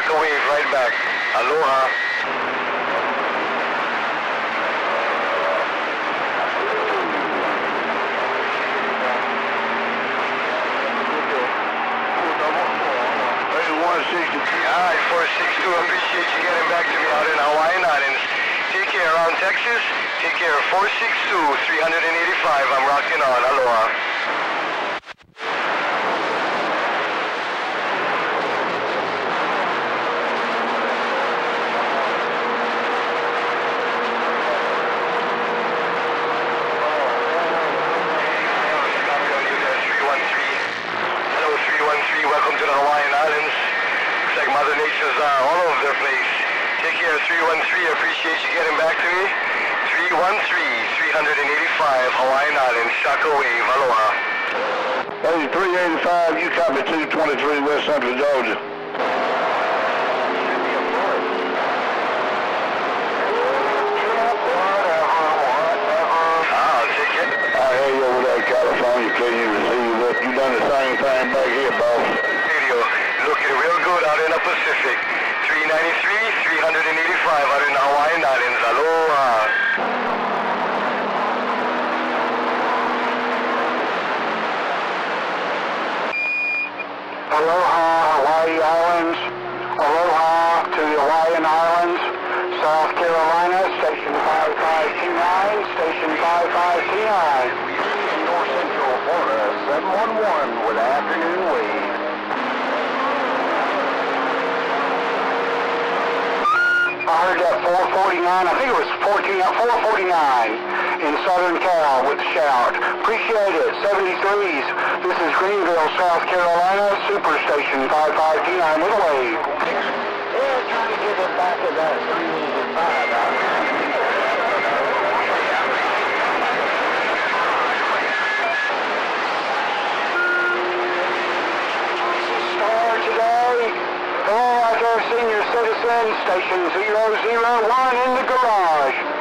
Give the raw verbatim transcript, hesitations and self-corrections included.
Shaka wave right back. Aloha. Alright, four six two, appreciate you getting back to me out in Hawaiian Islands. Take care around Texas. Take care, four six two, three eighty-five. I'm rocking on. Aloha. Welcome to the Hawaiian Islands. Looks like Mother Nature's uh, all over the place. Take care, three one three. Appreciate you getting back to me. three one three, three eighty-five, Hawaiian Islands. Shaka wave. Aloha. Hey, three eighty-five, you copy two twenty-three West Central Georgia. I'll take it. I hear you over there in California, can you receive it? You done the same thing back here, boss. Radio, looking real good out in the Pacific. three ninety-three, three eighty-five out in the Hawaiian Islands. Aloha. Aloha, Hawaii Islands. Aloha to the Hawaiian Islands. South Carolina, station five five two nine, station five five two nine. In North Central Florida, seven one one with afternoon wave. I heard that four forty-nine, I think it was fourteen, four forty-nine in Southern Cal with the shout. Appreciate it, seventy-threes. This is Greenville, South Carolina, SuperStation five five two nine with a wave. Yeah, trying to get it back to that three eighty-five. Star today. Hello, out there, senior citizen, station zero zero one in the garage.